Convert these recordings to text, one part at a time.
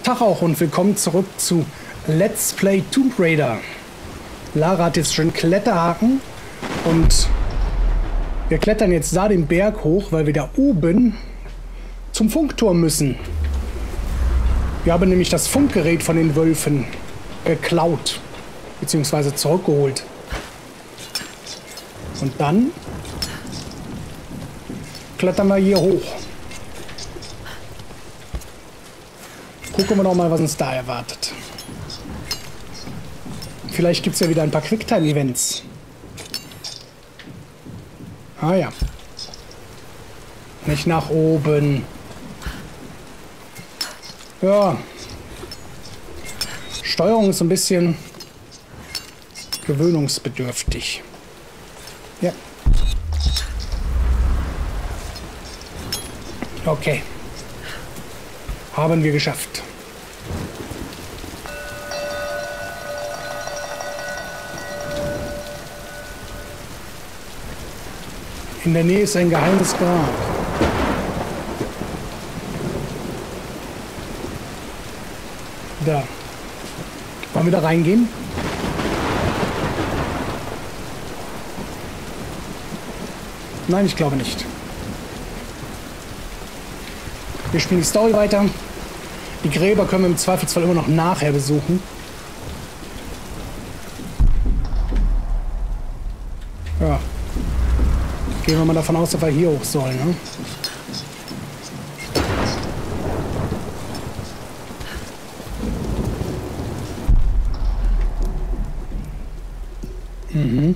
Tag auch und willkommen zurück zu Let's Play Tomb Raider. Lara hat jetzt schon Kletterhaken und wir klettern jetzt da den Berg hoch, weil wir da oben zum Funkturm müssen. Wir haben nämlich das Funkgerät von den Wölfen geklaut, beziehungsweise zurückgeholt. Und dann klettern wir hier hoch. Gucken wir noch mal, was uns da erwartet. Vielleicht gibt es ja wieder ein paar Quicktime-Events. Ah ja. Nicht nach oben. Ja. Steuerung ist ein bisschen gewöhnungsbedürftig. Ja. Okay. Haben wir geschafft. In der Nähe ist ein geheimes Grab. Da. Wollen wir da reingehen? Nein, ich glaube nicht. Wir spielen die Story weiter. Die Gräber können wir im Zweifelsfall immer noch nachher besuchen. Ja. Gehen wir mal davon aus, dass wir hier hoch sollen, ne? Mhm.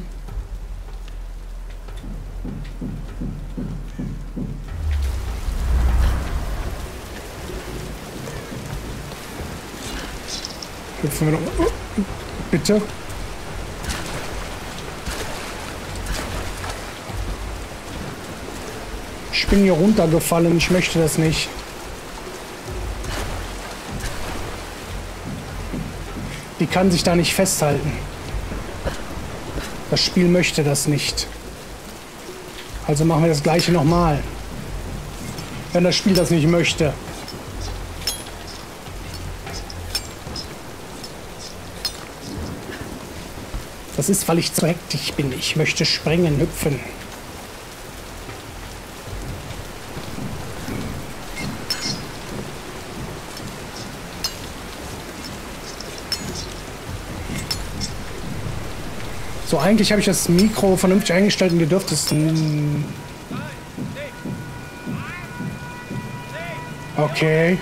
Hüpfen wir noch. Oh, bitte. Ich bin hier runtergefallen. Ich möchte das nicht. Die kann sich da nicht festhalten. Das Spiel möchte das nicht. Also machen wir das gleiche nochmal. Wenn das Spiel das nicht möchte. Das ist, weil ich zu hektisch bin. Ich möchte springen, hüpfen. So, eigentlich habe ich das Mikro vernünftig eingestellt und ihr dürft es... Okay.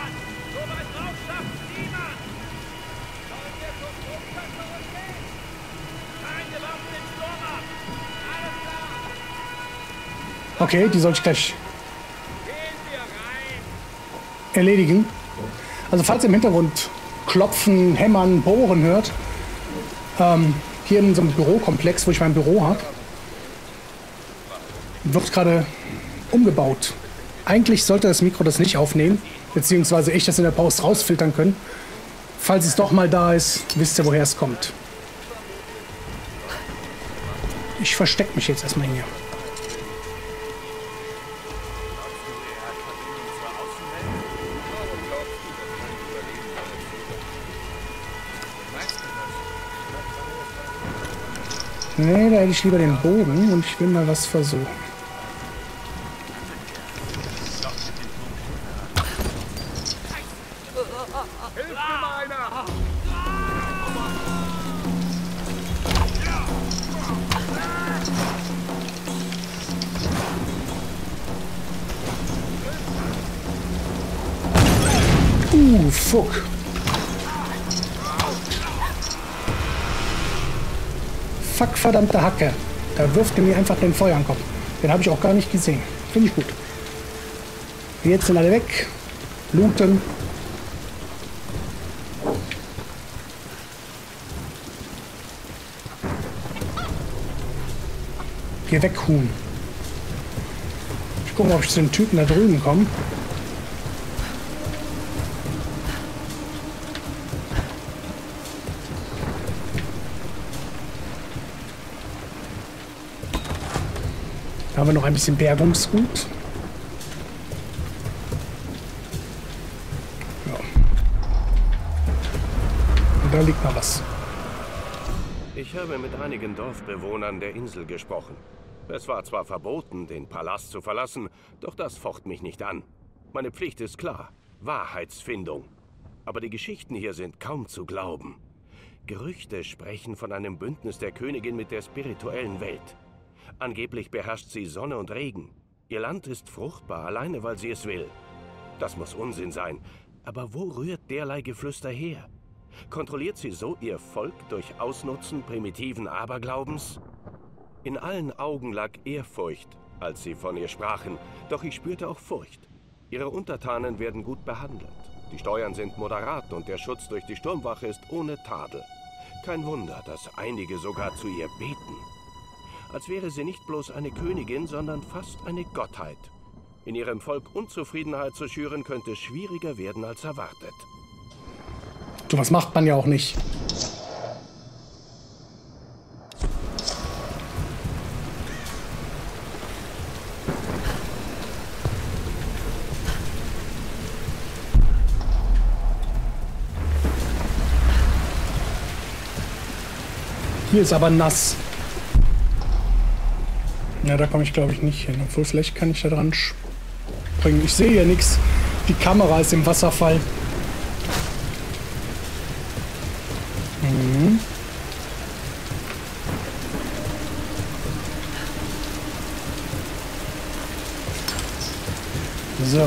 Okay, die soll ich gleich erledigen. Also falls ihr im Hintergrund klopfen, hämmern, bohren hört, hier in so einem Bürokomplex, wo ich mein Büro habe, wird gerade umgebaut. Eigentlich sollte das Mikro das nicht aufnehmen, beziehungsweise ich das in der Pause rausfiltern können. Falls es doch mal da ist, wisst ihr, woher es kommt. Ich verstecke mich jetzt erstmal hier. Nee, da hätte ich lieber den Bogen und ich will mal was versuchen. Fuck. Fuck, verdammte Hacke. Da wirft er mir einfach den Feuer am Kopf. Den habe ich auch gar nicht gesehen. Finde ich gut. Jetzt sind alle weg. Looten. Geh weg, Huhn. Ich gucke mal, ob ich zu den Typen da drüben komme. Da haben wir noch ein bisschen Bergungsgut. Ja. da liegt noch was. Ich habe mit einigen Dorfbewohnern der Insel gesprochen. Es war zwar verboten, den Palast zu verlassen, doch das focht mich nicht an. Meine Pflicht ist klar: Wahrheitsfindung. Aber die Geschichten hier sind kaum zu glauben. Gerüchte sprechen von einem Bündnis der Königin mit der spirituellen Welt. Angeblich beherrscht sie Sonne und Regen. Ihr Land ist fruchtbar, alleine weil sie es will. Das muss Unsinn sein. Aber wo rührt derlei Geflüster her? Kontrolliert sie so ihr Volk durch Ausnutzen primitiven Aberglaubens? In allen Augen lag Ehrfurcht, als sie von ihr sprachen, doch ich spürte auch Furcht. Ihre Untertanen werden gut behandelt. Die Steuern sind moderat und der Schutz durch die Sturmwache ist ohne Tadel. Kein Wunder, dass einige sogar zu ihr beten. Als wäre sie nicht bloß eine Königin, sondern fast eine Gottheit. In ihrem Volk Unzufriedenheit zu schüren, könnte schwieriger werden als erwartet. Du, was macht man ja auch nicht. Hier ist aber nass. Ja, da komme ich glaube ich nicht hin. Obwohl, vielleicht kann ich da dran springen. Ich sehe hier nichts. Die Kamera ist im Wasserfall. Mhm. So.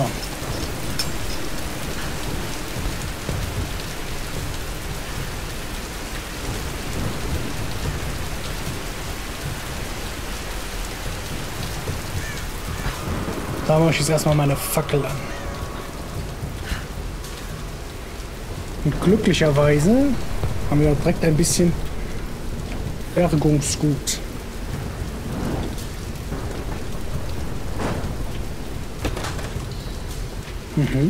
Da mache ich jetzt erstmal meine Fackel an. Und glücklicherweise haben wir direkt ein bisschen Bergungsgut. Mhm.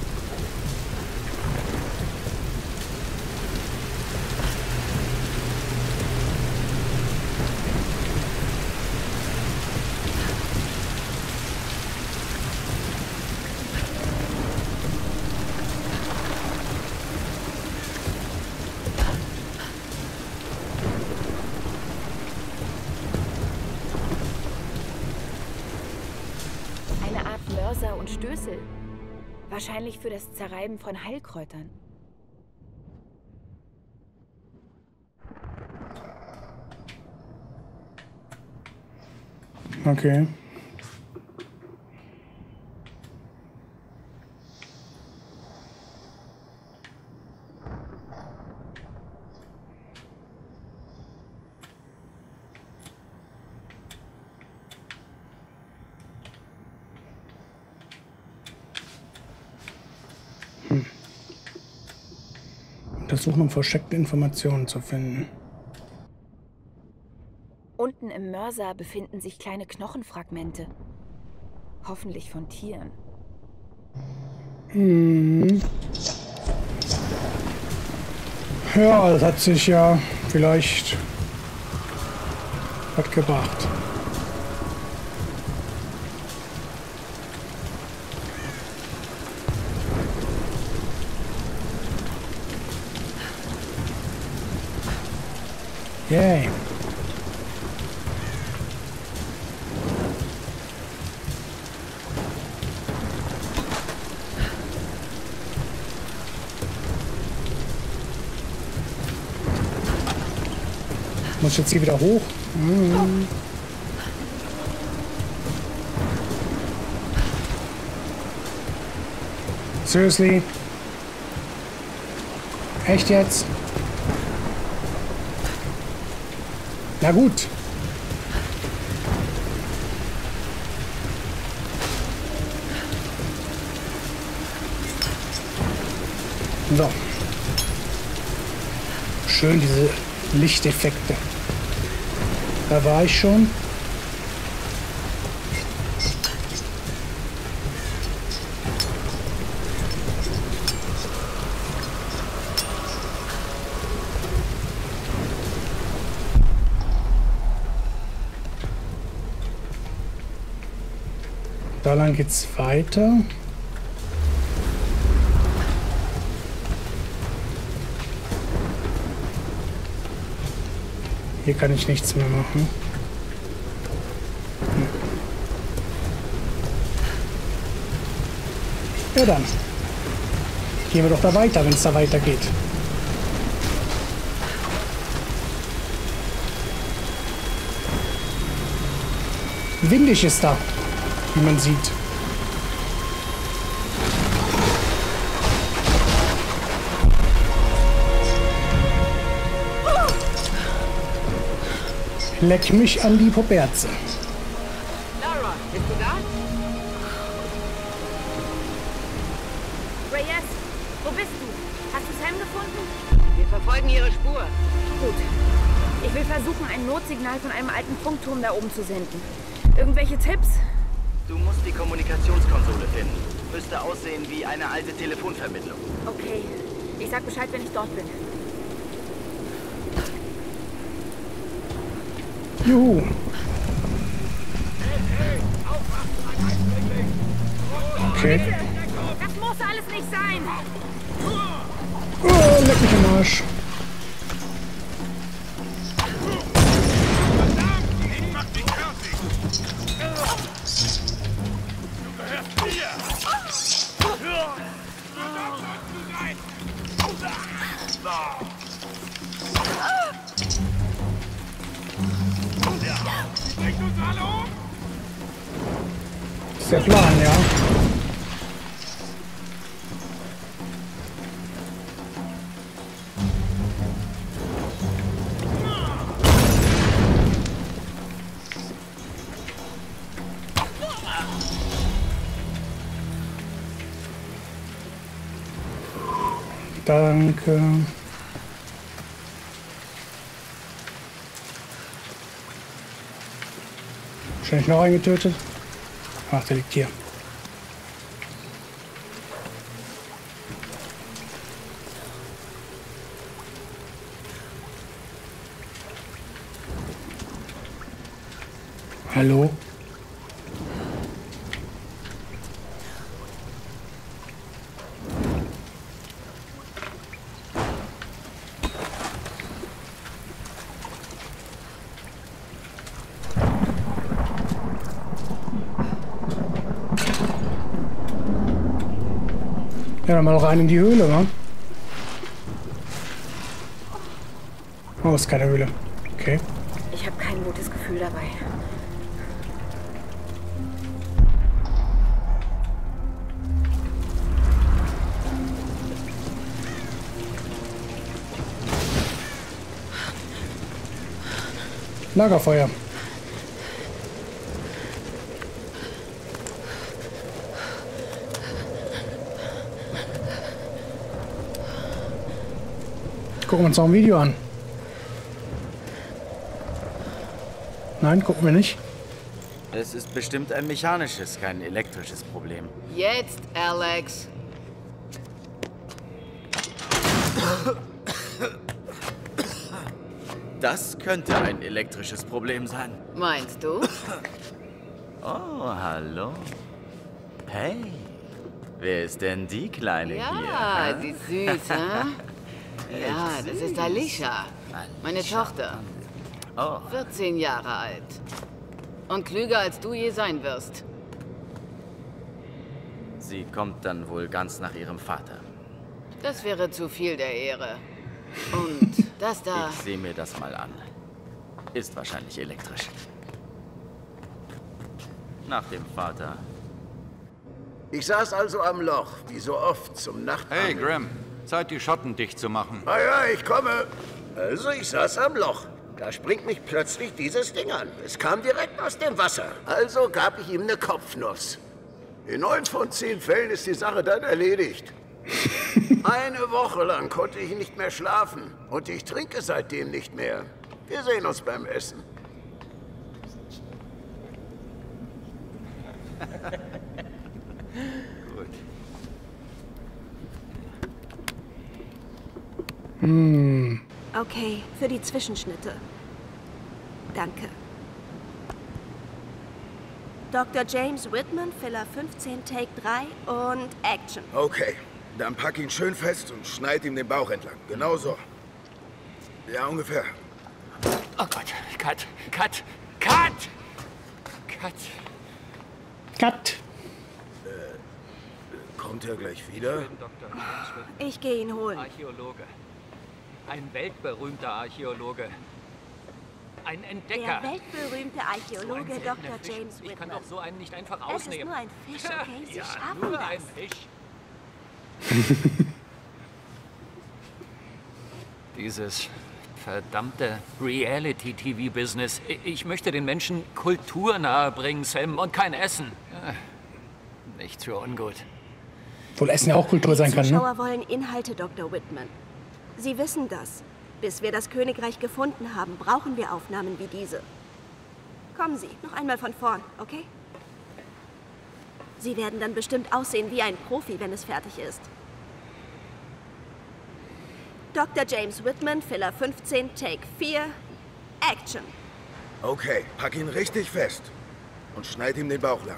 Mörser und Stößel. Wahrscheinlich für das Zerreiben von Heilkräutern. Okay. Untersuchen, um versteckte Informationen zu finden. Unten im Mörser befinden sich kleine Knochenfragmente. Hoffentlich von Tieren. Hm. Ja, das hat sich ja vielleicht was gebracht. Yay. Muss ich jetzt hier wieder hoch? Mhm. Seriously? Echt jetzt? Na gut. So. Schön diese Lichteffekte. Da war ich schon. Da lang geht's weiter. Hier kann ich nichts mehr machen. Ja dann. Gehen wir doch da weiter, wenn es da weitergeht. Windig ist da, wie man sieht. Leck mich an die Poperze. Lara, bist du da? Reyes, wo bist du? Hast du Sam gefunden? Wir verfolgen ihre Spur. Gut. Ich will versuchen, ein Notsignal von einem alten Funkturm da oben zu senden. Irgendwelche Tipps? Du musst die Kommunikationskonsole finden. Müsste aussehen wie eine alte Telefonvermittlung. Okay. Ich sag Bescheid, wenn ich dort bin. Juhu. Okay. Das muss alles nicht sein! Oh, leck mich am Arsch. Das ist der Plan, ja. Danke. Wahrscheinlich noch einen getötet. Ach, der liegt hier. Hallo? Ja, dann mal rein in die Höhle, wa? Oh, ist keine Höhle. Okay. Ich habe kein gutes Gefühl dabei. Lagerfeuer. Gucken wir uns noch ein Video an. Nein, gucken wir nicht. Es ist bestimmt ein mechanisches, kein elektrisches Problem. Jetzt, Alex. Das könnte ein elektrisches Problem sein. Meinst du? Oh, hallo. Hey, wer ist denn die Kleine Ja, hier? sie ist süß, hä? Ja, das ist Alicia, meine Tochter. Oh, 14 Jahre alt. Und klüger als du je sein wirst. sie kommt dann wohl ganz nach ihrem Vater. Das wäre zu viel der Ehre. Und das da... Ich sehe mir das mal an. Ist wahrscheinlich elektrisch. Nach dem Vater. Ich saß also am Loch, wie so oft, zum Nachtangeln. Hey, Graham. Zeit, die Schotten dicht zu machen. Ah ja, ich komme. Also, ich saß am Loch. Da springt mich plötzlich dieses Ding an. Es kam direkt aus dem Wasser. Also gab ich ihm eine Kopfnuss. In 9 von 10 Fällen ist die Sache dann erledigt. Eine Woche lang konnte ich nicht mehr schlafen. Und ich trinke seitdem nicht mehr. Wir sehen uns beim Essen. Okay, für die Zwischenschnitte. Danke. Dr. James Whitman, Filler 15, Take 3 und Action. Okay, dann pack ihn schön fest und schneid ihm den Bauch entlang. Genau so. Ja, ungefähr. Oh Gott, Cut. Kommt er gleich wieder? Ich gehe ihn holen. Archäologe. Ein weltberühmter Archäologe. Ein Entdecker. Der weltberühmte Archäologe Dr. James Ich kann Whitman. auch so einen nicht einfach Es ist ausnehmen. nur ein Fisch, okay? Sie Ja, schaffen nur das. ein Fisch. Dieses verdammte Reality-TV-Business. Ich möchte den Menschen Kultur nahebringen, Sam, und kein Essen. Ja, nichts für ungut. Obwohl Essen ja auch Kultur sein kann, Die ne? Zuschauer wollen Inhalte, Dr. Whitman. Sie wissen das. Bis wir das Königreich gefunden haben, brauchen wir Aufnahmen wie diese. Kommen Sie, noch einmal von vorn, okay? Sie werden dann bestimmt aussehen wie ein Profi, wenn es fertig ist. Dr. James Whitman, Filler 15, Take 4, Action. Okay, pack ihn richtig fest. Und schneid ihm den Bauch lang.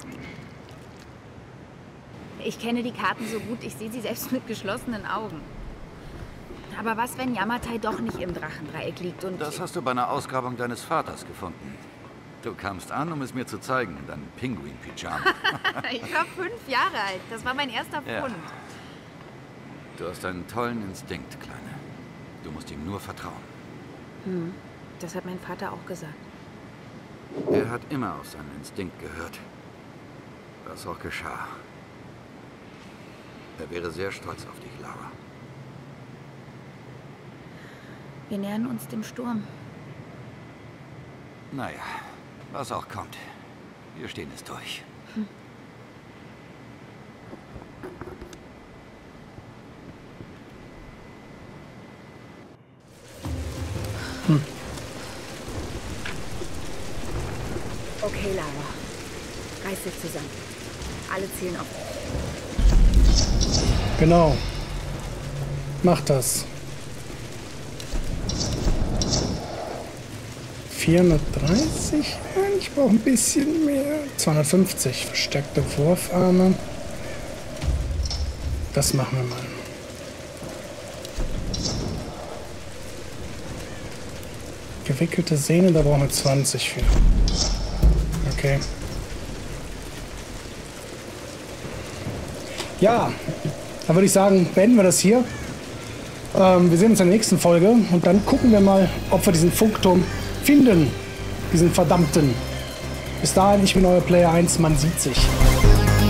Ich kenne die Karten so gut, ich sehe sie selbst mit geschlossenen Augen. Aber was, wenn Yamatai doch nicht im Drachendreieck liegt und... Das hast du bei einer Ausgrabung deines Vaters gefunden. Du kamst an, um es mir zu zeigen, in deinem Pinguin-Pyjama. Ich war 5 Jahre alt. Das war mein erster Ja. Fund. Du hast einen tollen Instinkt, Kleine. Du musst ihm nur vertrauen. Das hat mein Vater auch gesagt. Er hat immer auf seinen Instinkt gehört. Was auch geschah. Er wäre sehr stolz auf dich, Lara. Wir nähern uns dem Sturm. Naja, was auch kommt. Wir stehen es durch. Okay, Lara. Reiß dich zusammen. Alle zählen auf dich. Genau. Mach das. 430? Nein, ich brauche ein bisschen mehr. 250. Verstärkte Wurfarme. Das machen wir mal. Gewickelte Sehne, da brauchen wir 20 für. Okay. Ja, dann würde ich sagen, beenden wir das hier. Wir sehen uns in der nächsten Folge und dann gucken wir mal, ob wir diesen Funkturm finden. Diesen verdammten. Bis dahin, ich bin euer Player 1, man sieht sich.